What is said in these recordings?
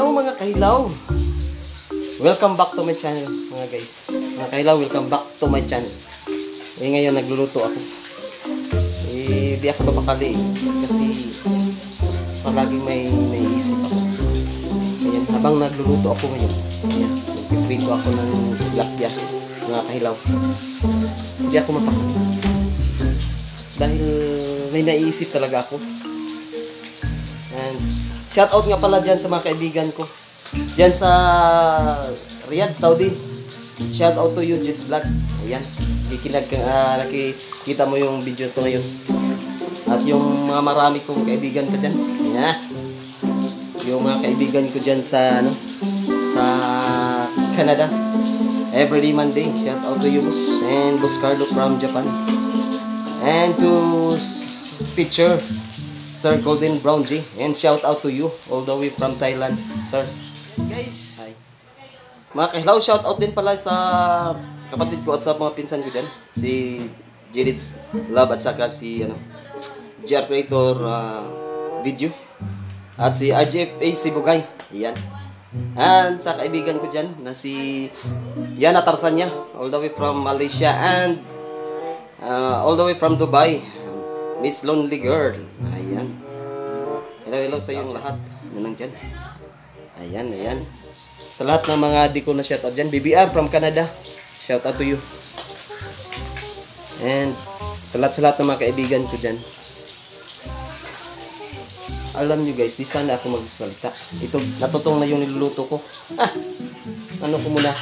Hello mga kahilaw! Welcome back to my channel mga guys. Mga kahilaw, welcome back to my channel. Ngayon nagluluto ako. Di ako mapakali kasi palaging may naisip ako. Ayan, habang nagluluto ako ngayon, nagpiprito ako ng tilapia mga kahilaw. Di ako mapakali. Dahil may naisip talaga ako. And shout out nga pala dyan sa mga kaibigan ko dyan sa Riyadh, Saudi. Shout out to you, Jits Vlog. Ayan, nakikita mo yung video to ngayon. At yung mga marami kong kaibigan ko dyan. Ayan. Yung mga kaibigan ko dyan sa sa Canada. Every Monday. Shout out to you, boss. And Boss Carlo from Japan. And to teacher Sir Golden Brown J. And shout out to you all the way from Thailand, sir. Guys, hi. Mga kahilaw, shout out din pala sa kapatid ko at sa mga pinsan ko dyan. Si Jadid's Love at saka si GR Creator Video. At si RJFA Sibugay. Yan. And sa kaibigan ko dyan na si Yana Tarsanya, all the way from Malaysia. And all the way from Dubai, Miss Lonely Girl. Ayan. Hello sa iyong lahat. Nanang dyan. Ayan. Sa lahat ng mga di ko na shout out dyan. BBR from Canada. Shout out to you. And sa lahat ng mga kaibigan ko dyan. Alam nyo guys, di sana ako magsalita. Ito, natutong na yung niluluto ko. Ano ko muna.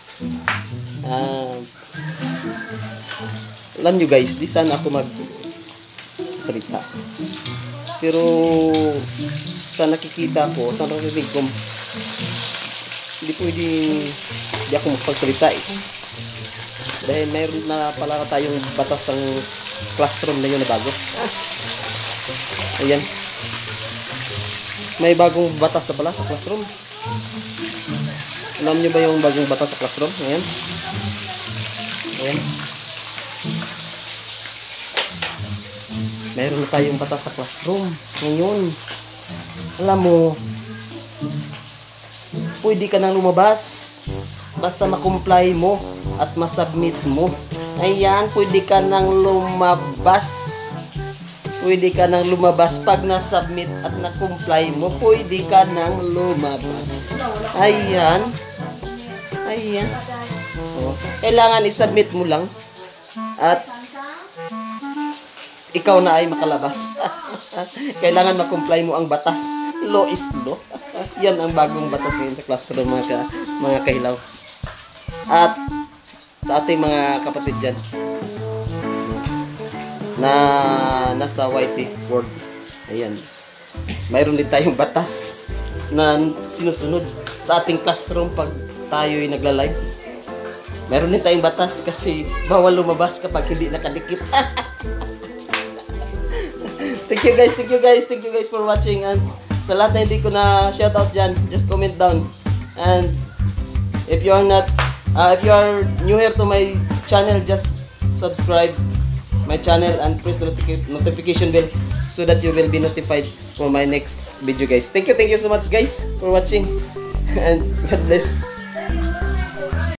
Alam nyo guys, di sana ako magsalita. Pero sa nakikita ko, sa narinig ko, hindi ako magpagsalita eh. Dahil mayroon na pala tayong batas ng classroom na yun na bago. Ayan. May bagong batas na pala sa classroom. Alam nyo ba yung bagong batas sa classroom? Ayan. Ayan. Mayroon na tayong batas sa classroom ngayon. Alam mo, pwede ka nang lumabas basta makomply mo at masubmit mo. Ayan, pwede ka nang lumabas. Pwede ka nang lumabas pag nasubmit at na-comply mo. Pwede ka nang lumabas. Ayan. Kailangan isubmit mo lang at ikaw na ay makalabas. Kailangan makomply mo ang batas. Law is law. Yan ang bagong batas ngayon sa classroom mga kahilaw. At sa ating mga kapatid dyan na nasa YT board. Ayan. Mayroon din tayong batas na sinusunod sa ating classroom pag tayo'y nagla-live. Mayroon din tayong batas kasi bawal lumabas kapag hindi nakadikit. Thank you guys for watching. And sa lahat na hindi ko na shoutout dyan, just comment down. And if you are new here to my channel, just subscribe my channel and press the notification bell so that you will be notified for my next video guys. Thank you so much guys for watching. And God bless.